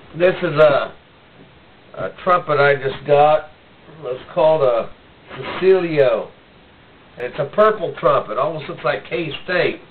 This is a trumpet I just got. It's called a cecelio. And it's a purple trumpet. Almost looks like K-State.